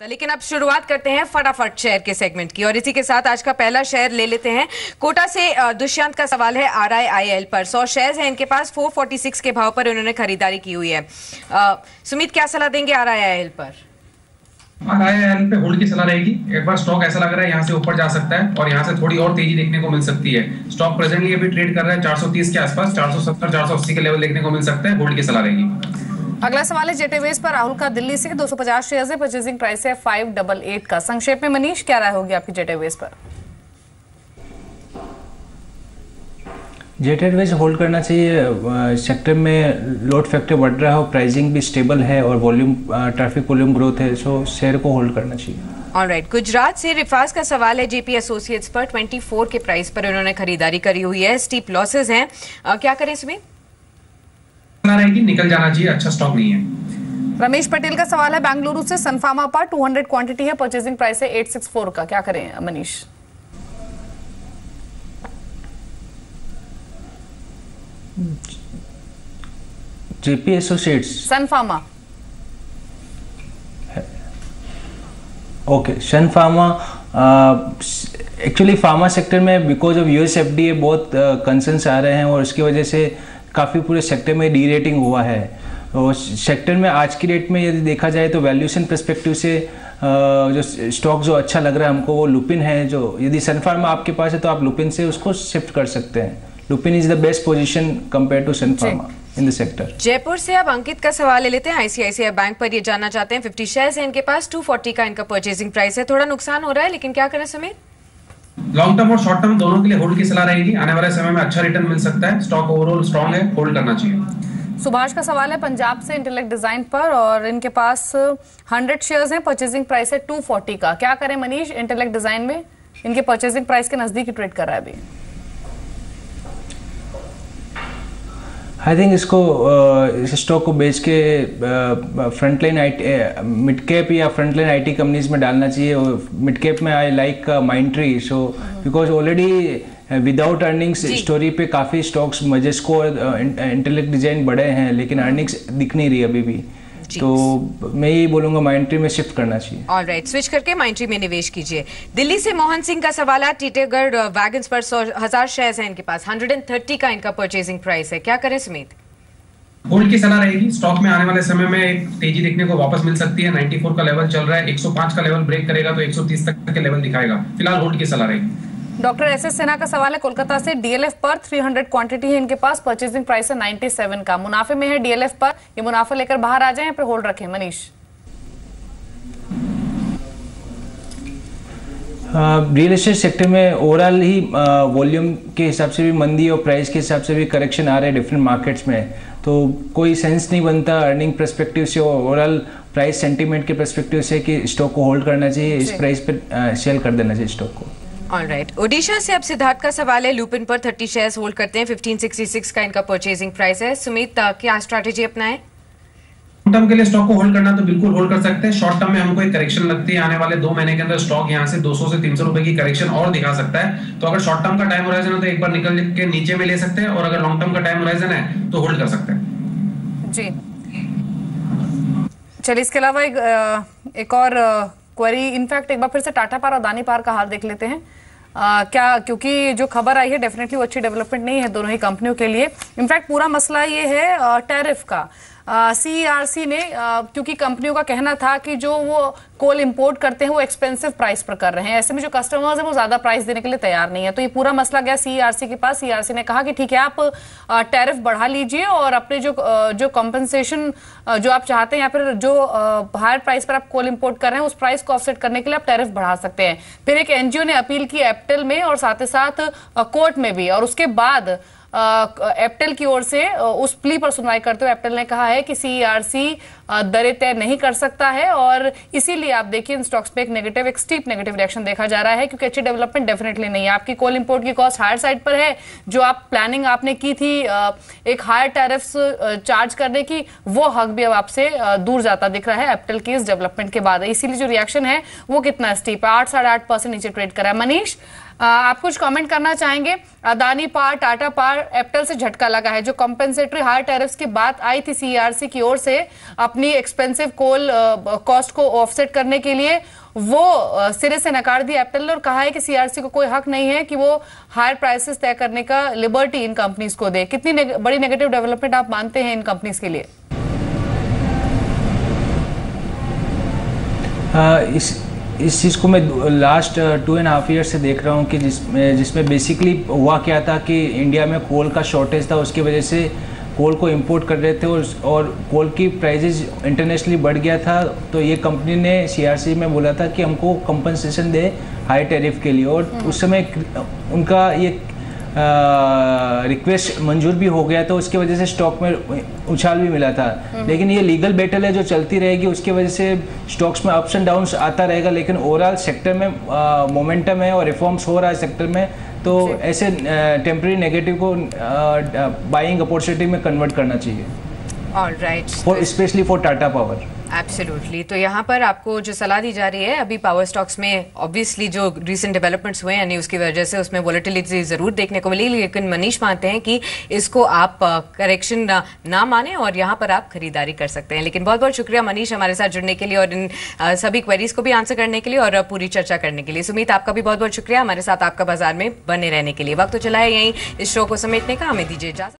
लेकिन अब शुरुआत करते हैं फटाफट शेयर के सेगमेंट की और इसी के साथ आज का पहला शेयर ले लेते हैं। कोटा से दुष्यंत का सवाल है RIIL पर 100 शेयर्स हैं इनके पास, 446 के भाव पर उन्होंने खरीदारी की हुई है। सुमित क्या सलाह देंगे RIIL पर? RIIL पे होल्ड की सलाह रहेगी। एक बार स्टॉक ऐसा लग रहा है यहाँ से ऊपर जा सकता है और यहाँ से थोड़ी और तेजी देखने को मिल सकती है। स्टॉक प्रेजेंटली अभी ट्रेड कर रहा है 430 के आसपास, 470 480 के लेवल देखने को मिल सकता है। होल्ड की सलाह रहेगी। अगला सवाल है जेट एयरवेज पर राहुल का, दिल्ली से 250 शेयर्स है, परचेजिंग प्राइस है 588 का। संक्षेप में मनीष क्या राय होगी आपकी जेट एयरवेज पर? जेट एयरवेज होल्ड करना चाहिए। सेक्टर में लोड फैक्टर बढ़ रहा है, प्राइसिंग भी स्टेबल है और वॉल्यूम ट्रैफिक वॉल्यूम ग्रोथ है, सो शेयर को होल्ड करना चाहिए। ऑलराइट, गुजरात से रिफाज का सवाल है JP एसोसिएट्स पर 24 के प्राइस पर उन्होंने खरीदारी करी हुई है। स्टीप लॉसेज हैं, क्या करें इसमें? रहेगी, निकल जाना चाहिए, अच्छा स्टॉक नहीं है। रमेश पटेल का सवाल है बेंगलुरु से, सनफार्मा पर 200 क्वांटिटी है, परचेजिंग प्राइस है 864 का। क्या करें Manish? JP Associates, Sun Pharma. Okay, Sun Pharma actually pharma sector में बिकॉज ऑफ US FDA बहुत कंसर्न्स आ रहे हैं और उसकी वजह से काफ़ी पूरे सेक्टर में डी रेटिंग हुआ है। और सेक्टर में आज की डेट में यदि देखा जाए तो वैल्यूएशन पर्सपेक्टिव से जो स्टॉक जो अच्छा लग रहा है हमको वो लुपिन है। जो यदि सनफार्मा आपके पास है तो आप लुपिन से उसको शिफ्ट कर सकते हैं। Lupin is the best position compare to Sun Pharma in the sector. Jaipur से अब अंकित का सवाल ले लेते हैं। ICICI बैंक पर ये जानना चाहते हैं, 50 शेयर्स हैं इनके पास, 240 का इनका परचेजिंग प्राइस है। थोड़ा नुकसान हो रहा है लेकिन क्या करें समीर? लॉन्ग टर्म और शॉर्ट टर्म दोनों के लिए होल्ड की सलाह रहेगी। आने वाले समय में अच्छा रिटर्न मिल सकता है। स्टॉक ओवरऑल स्ट्रांग है, होल्ड करना चाहिए। सुभाष का सवाल है पंजाब से इंटेलेक्ट डिजाइन पर और इनके पास 100 शेयर्स हैं, परचेजिंग प्राइस है 240 का। क्या करें मनीष? इंटेलेक्ट डिजाइन में इनके परचेजिंग प्राइस के नजदीक ट्रेड कर रहा है अभी। आई थिंक इसको इस स्टॉक को बेच के फ्रंटलाइन मिड कैप या फ्रंटलाइन IT कंपनीज में डालना चाहिए। मिड कैप में I like Mindtree, so because already without earnings story पे काफ़ी स्टॉक्स मजेस्को और इंटेलेक्ट डिजाइन बड़े हैं लेकिन अर्निंग्स दिख नहीं रही अभी भी, तो मैं यही बोलूंगा माइंडट्री में शिफ्ट करना चाहिए। ऑलराइट, स्विच करके माइंडट्री में निवेश कीजिए। दिल्ली से मोहन सिंह का सवाल है टीटेगढ़ वैगन्स पर 1000 शेयर्स हैं इनके पास, 130 का इनका परचेजिंग प्राइस है। क्या करें समीत? होल्ड की सलाह रहेगी। स्टॉक में आने वाले समय में एक तेजी देखने को वापस मिल सकती है। 94 का लेवल चल रहा है, 105 का लेवल ब्रेक करेगा तो 130 तक के लेवल दिखाएगा। फिलहाल होल्ड की सलाह रहेगी। डॉक्टर SS सिन्हा का सवाल है कोलकाता से, DLF पर 300 क्वांटिटी है इनके पास, परचेजिंग प्राइस है 97 का। मुनाफे में है DLF पर, ये मुनाफा लेकर बाहर आ जाए या फिर होल्ड रखें मनीष? रियल एस्टेट सेक्टर में ओवरऑल ही वॉल्यूम के हिसाब से भी मंदी और प्राइस के हिसाब से भी करेक्शन आ रहे हैं डिफरेंट मार्केट्स में, तो कोई सेंस नहीं बनता अर्निंग पर्सपेक्टिव से और ओवरऑल प्राइस सेंटीमेंट के पर्सपेक्टिव से कि स्टॉक को होल्ड करना चाहिए, इस प्राइस पे सेल कर देना चाहिए स्टॉक को। ऑलराइट, ओडिशा से अब सिद्धार्थ का सवाल है, लुपिन पर 30 शेयर्स होल्ड करते हैं, 1566 का इनका परचेजिंग प्राइस है। सुमित क्या स्ट्रैटेजी अपनाएं? लॉन्ग टर्म के लिए स्टॉक को होल्ड करना तो बिल्कुल होल्ड कर सकते हैं। शॉर्ट टर्म में हमको एक करेक्शन लगती है, आने वाले 2 महीने के अंदर स्टॉक यहाँ से 200 से 300 रुपए की करेक्शन और दिखा सकता है। तो अगर शॉर्ट टर्म का टाइम होराइजन है तो एक बार निकल के नीचे में ले सकते हैं और अगर लॉन्ग टर्म का टाइम होराइजन है तो होल्ड कर सकते हैं जी। चलिए, इसके अलावा एक और क्वेरी, इनफैक्ट एक बार फिर से टाटा पार और अदानी पार का हाल देख लेते हैं। क्या, क्योंकि जो खबर आई है डेफिनेटली वो अच्छी डेवलपमेंट नहीं है दोनों ही कंपनियों के लिए। इनफैक्ट पूरा मसला ये है टैरिफ का। CERC ने क्योंकि कंपनियों का कहना था कि जो वो कोल इंपोर्ट करते हैं वो एक्सपेंसिव प्राइस पर कर रहे हैं, ऐसे में जो कस्टमर्स हैं वो ज्यादा प्राइस देने के लिए तैयार नहीं है, तो ये पूरा मसला गया CERC के पास। CERC ने कहा कि ठीक है, आप टैरिफ बढ़ा लीजिए और अपने जो कंपनसेशन जो आप चाहते हैं या फिर जो हायर प्राइस पर आप कोल इंपोर्ट कर रहे हैं उस प्राइस को ऑफसेट करने के लिए आप टैरिफ बढ़ा सकते हैं। फिर एक NGO ने अपील की एप्टेल में और साथ ही साथ कोर्ट में भी, और उसके बाद एप्टेल की ओर से उस प्ली पर सुनवाई करते हुए एप्टेल ने कहा है कि CERC दरें तय नहीं कर सकता है और इसीलिए आप देखिए इन स्टॉक्स पे एक स्टीप नेगेटिव रिएक्शन देखा जा रहा है, क्योंकि अच्छी डेवलपमेंट डेफिनेटली नहीं है। आपकी कोल इंपोर्ट की कॉस्ट हायर साइड पर है, जो आप प्लानिंग आपने की थी एक हायर टैरिफ्स चार्ज करने की, वो हक भी अब आपसे दूर जाता दिख रहा है एप्टेल की इस डेवलपमेंट के बाद। इसीलिए जो रिएक्शन है वो कितना स्टीप है, 8 साढ़े 8% नीचे ट्रेड करा है। मनीष, आप कुछ कमेंट करना चाहेंगे? Adani power, Tata power, APTEL से झटका लगा है। जो कॉम्पेंसेटरी हायर टैरिफ्स की बात आई थी सीईआरसी की ओर से अपनी एक्सपेंसिव कोल कॉस्ट को ऑफसेट करने के लिए, वो सिरे से नकार दी एप्टल ने और कहा है कि सीईआरसी को कोई हक नहीं है कि वो हायर प्राइसेस तय करने का लिबर्टी इन कंपनीज को दे। कितनी बड़ी नेगेटिव डेवलपमेंट आप मानते हैं इन कंपनीज के लिए? इस चीज़ को मैं लास्ट 2.5 ईयर से देख रहा हूँ कि जिसमें बेसिकली हुआ क्या था कि इंडिया में कोल का शॉर्टेज था, उसकी वजह से कोल को इंपोर्ट कर रहे थे और कोल की प्राइजेज इंटरनेशनली बढ़ गया था। तो ये कंपनी ने सीईआरसी में बोला था कि हमको कंपनसेशन दे हाई टैरिफ के लिए, और उस समय उनका ये रिक्वेस्ट मंजूर भी हो गया, तो उसकी वजह से स्टॉक में उछाल भी मिला था। लेकिन ये लीगल बैटल है जो चलती रहेगी, उसकी वजह से स्टॉक्स में अप्स एंड डाउन्स आता रहेगा। लेकिन ओवरऑल सेक्टर में मोमेंटम है और रिफॉर्म्स हो रहा है सेक्टर में, तो ऐसे टेम्पररी नेगेटिव को बाइंग अपॉर्चुनिटी में कन्वर्ट करना चाहिए। Alright, specially for Tata power. Absolutely. तो यहाँ पर आपको जो सलाह दी जा रही है, अभी पावर स्टॉक्स में ऑब्वियसली जो रीसेंट डेवलपमेंट्स हुए हैं उसकी वजह से उसमें वोलेटिलिटी जरूर देखने को मिली, लेकिन मनीष मानते हैं कि इसको आप करेक्शन ना माने और यहाँ पर आप खरीदारी कर सकते हैं। लेकिन बहुत बहुत शुक्रिया मनीष हमारे साथ जुड़ने के लिए और इन सभी क्वेरीज को भी आंसर करने के लिए और पूरी चर्चा करने के लिए। सुमित, आपका भी बहुत बहुत शुक्रिया हमारे साथ आपका बाजार में बने रहने के लिए। वक्त तो चला है यहीं इस शो को समेटने का, हमें दीजिए इजाजत।